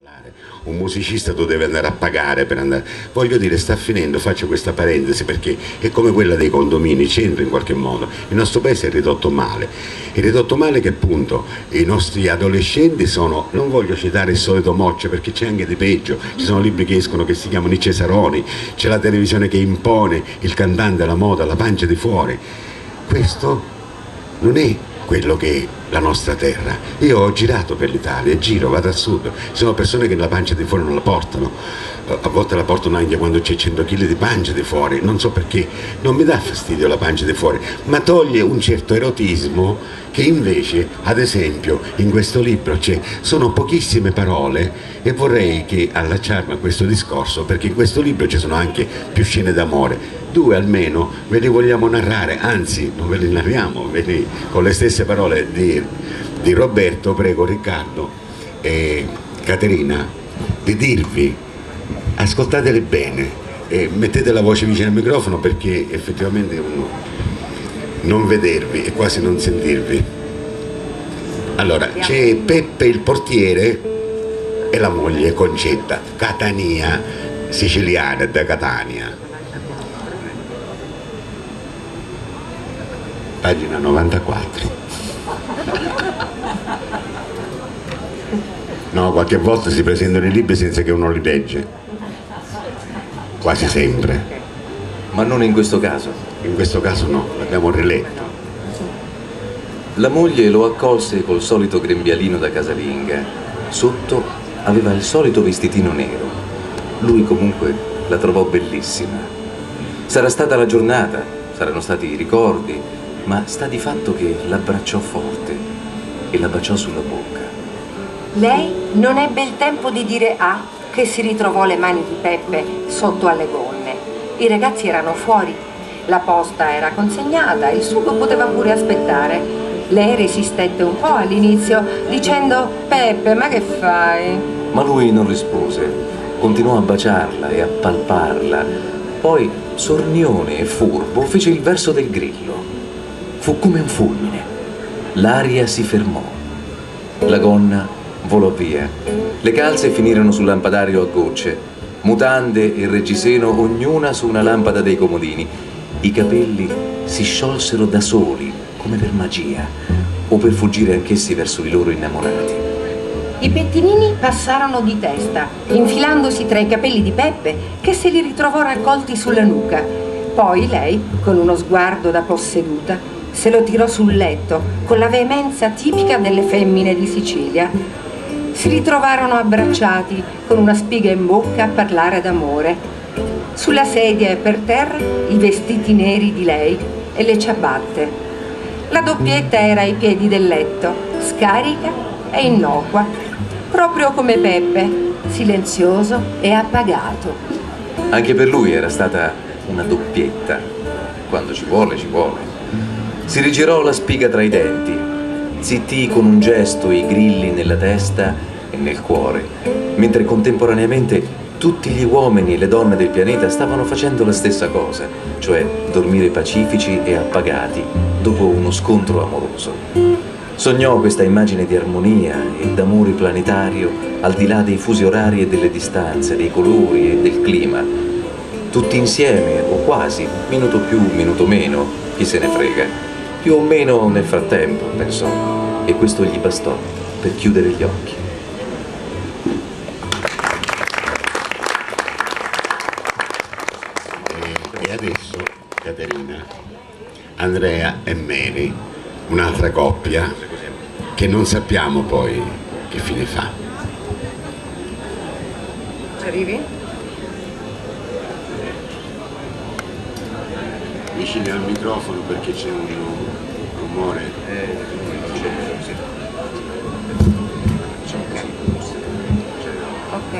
Un musicista tu devi andare a pagare per andare. Voglio dire, sta finendo, faccio questa parentesi perché è come quella dei condomini, c'entra in qualche modo. Il nostro paese è ridotto male. È ridotto male che appunto i nostri adolescenti sono, non voglio citare il solito Moccia perché c'è anche di peggio, ci sono libri che escono che si chiamano I Cesaroni, c'è la televisione che impone il cantante, la moda, la pancia di fuori. Questo non è quello che è la nostra terra. Io ho girato per l'Italia, giro, vado al sud, ci sono persone che la pancia di fuori non la portano, a volte la portano anche quando c'è 100 kg di pancia di fuori, non so perché, non mi dà fastidio la pancia di fuori, ma toglie un certo erotismo che invece, ad esempio, in questo libro sono pochissime parole e vorrei che allacciarmi a questo discorso, perché in questo libro ci sono anche più scene d'amore. 2 almeno ve li vogliamo narrare, anzi non ve li narriamo, con le stesse parole di Roberto. Prego Riccardo e Caterina di dirvi, ascoltatele bene e mettete la voce vicino al microfono perché effettivamente uno non vedervi e quasi non sentirvi. Allora, c'è Peppe il portiere e la moglie Concetta, Catania, siciliana da Catania. Pagina 94. No, qualche volta si presentano i libri senza che uno li legge. Quasi sempre. Ma non in questo caso. In questo caso no, l'abbiamo riletto. La moglie lo accolse col solito grembialino da casalinga. Sotto aveva il solito vestitino nero. Lui comunque la trovò bellissima. Sarà stata la giornata, saranno stati i ricordi, ma sta di fatto che l'abbracciò forte e la baciò sulla bocca. Lei non ebbe il tempo di dire A che si ritrovò le mani di Peppe sotto alle gonne. I ragazzi erano fuori, la posta era consegnata, il sugo poteva pure aspettare. Lei resistette un po' all'inizio dicendo: Peppe, ma che fai? Ma lui non rispose, continuò a baciarla e a palparla. Poi, sornione e furbo, fece il verso del grillo. Fu come un fulmine. L'aria si fermò. La gonna volò via. Le calze finirono sul lampadario a gocce. Mutande e reggiseno ognuna su una lampada dei comodini. I capelli si sciolsero da soli, come per magia, o per fuggire anch'essi verso i loro innamorati. I pettinini passarono di testa, infilandosi tra i capelli di Peppe, che se li ritrovò raccolti sulla nuca. Poi lei, con uno sguardo da posseduta, se lo tirò sul letto, con la veemenza tipica delle femmine di Sicilia. Si ritrovarono abbracciati, con una spiga in bocca a parlare d'amore. Sulla sedia e per terra i vestiti neri di lei e le ciabatte. La doppietta era ai piedi del letto, scarica e innocua, proprio come Peppe, silenzioso e appagato. Anche per lui era stata una doppietta. Quando ci vuole, ci vuole. Si rigirò la spiga tra i denti, zittì con un gesto i grilli nella testa e nel cuore, mentre contemporaneamente tutti gli uomini e le donne del pianeta stavano facendo la stessa cosa, cioè dormire pacifici e appagati dopo uno scontro amoroso. Sognò questa immagine di armonia e d'amore planetario al di là dei fusi orari e delle distanze, dei colori e del clima. Tutti insieme, o quasi, minuto più, minuto meno, chi se ne frega. Più o meno nel frattempo, pensò, e questo gli bastò per chiudere gli occhi. E adesso, Caterina, Andrea e Mary, un'altra coppia che non sappiamo poi che fine fa. Ci arrivi? Vicini al microfono perché c'è un rumore. Ok.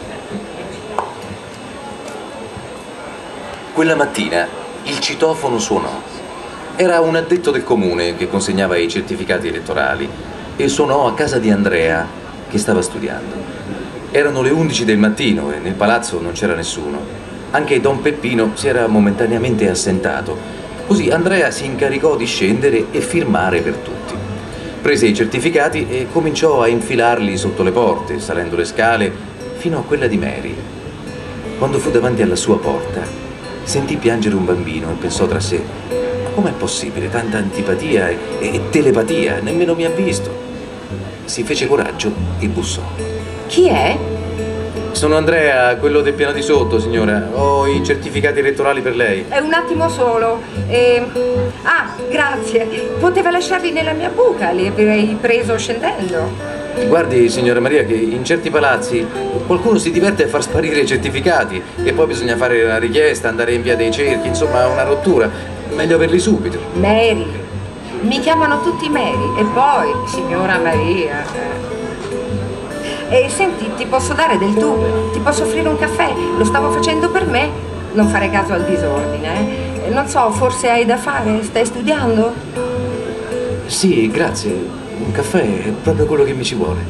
Quella mattina il citofono suonò. Era un addetto del comune che consegnava i certificati elettorali e suonò a casa di Andrea che stava studiando. Erano le 11 del mattino e nel palazzo non c'era nessuno. Anche Don Peppino si era momentaneamente assentato. Così Andrea si incaricò di scendere e firmare per tutti. Prese i certificati e cominciò a infilarli sotto le porte, salendo le scale fino a quella di Mary. Quando fu davanti alla sua porta, sentì piangere un bambino e pensò tra sé: ma com'è possibile tanta antipatia e telepatia? Nemmeno mi ha visto. Si fece coraggio e bussò. Chi è? Sono Andrea, quello del piano di sotto, signora. Ho i certificati elettorali per lei. Un attimo solo. Ah, grazie. Poteva lasciarli nella mia buca, li avrei preso scendendo. Guardi, signora Maria, che in certi palazzi qualcuno si diverte a far sparire i certificati e poi bisogna fare una richiesta, andare in via dei cerchi, insomma una rottura. Meglio averli subito. Mary. Mi chiamano tutti Mary. E poi, signora Maria. Senti, ti posso dare del tu? Ti posso offrire un caffè? Lo stavo facendo per me. Non fare caso al disordine, eh? Non so, forse hai da fare? Stai studiando? Sì, grazie. Un caffè è proprio quello che mi ci vuole.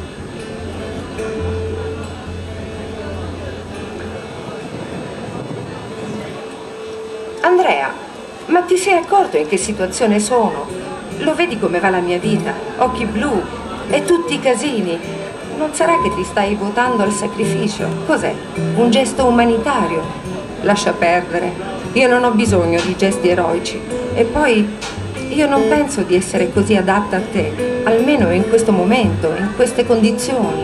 Andrea, ma ti sei accorto in che situazione sono? Lo vedi come va la mia vita? Occhi blu e tutti i casini. Non sarà che ti stai votando al sacrificio? Cos'è? Un gesto umanitario? Lascia perdere. Io non ho bisogno di gesti eroici. E poi io non penso di essere così adatta a te, almeno in questo momento, in queste condizioni.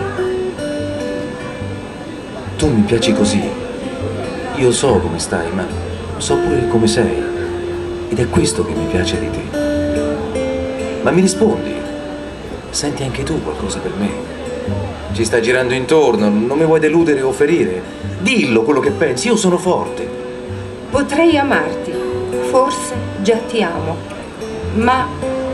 Tu mi piaci così. Io so come stai, ma so pure come sei. Ed è questo che mi piace di te. Ma mi rispondi? Senti anche tu qualcosa per me? Ci stai girando intorno, non mi vuoi deludere o ferire? Dillo quello che pensi, io sono forte. Potrei amarti, forse già ti amo, ma...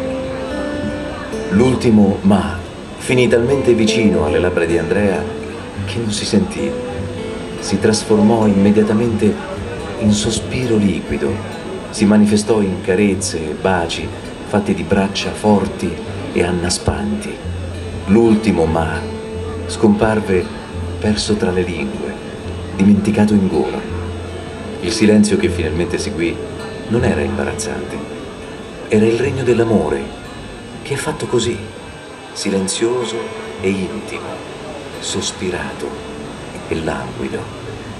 L'ultimo ma finì talmente vicino alle labbra di Andrea che non si sentì. Si trasformò immediatamente in sospiro liquido. Si manifestò in carezze e baci fatti di braccia forti e annaspanti. L'ultimo ma scomparve perso tra le lingue, dimenticato in gola. Il silenzio che finalmente seguì non era imbarazzante, era il regno dell'amore, che è fatto così, silenzioso e intimo, sospirato e languido.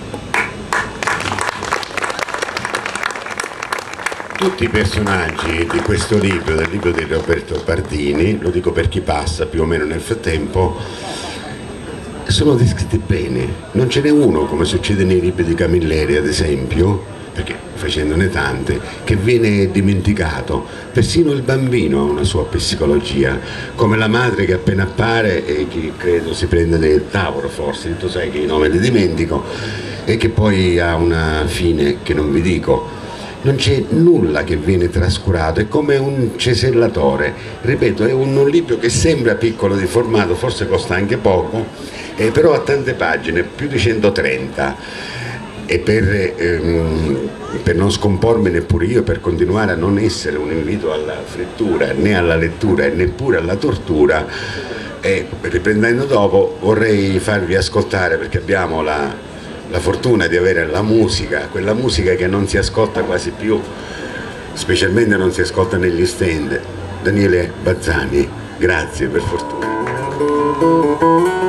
Tutti i personaggi di questo libro, del libro di Roberto Pardini, lo dico per chi passa più o meno nel frattempo, sono descritti bene. Non ce n'è uno, come succede nei libri di Camilleri ad esempio, perché facendone tante, che viene dimenticato. Persino il bambino ha una sua psicologia, come la madre che appena appare e che credo si prende del tavolo, forse, tu sai che i nomi li dimentico, e che poi ha una fine che non vi dico. Non c'è nulla che viene trascurato, è come un cesellatore. Ripeto, è un libro che sembra piccolo di formato, forse costa anche poco, però ha tante pagine, più di 130, e per non scompormi neppure io, per continuare a non essere un invito alla frittura, né alla lettura e neppure alla tortura, riprendendo dopo, vorrei farvi ascoltare, perché abbiamo la fortuna di avere la musica, quella musica che non si ascolta quasi più, specialmente non si ascolta negli stand. Daniele Bazzani, grazie, per fortuna.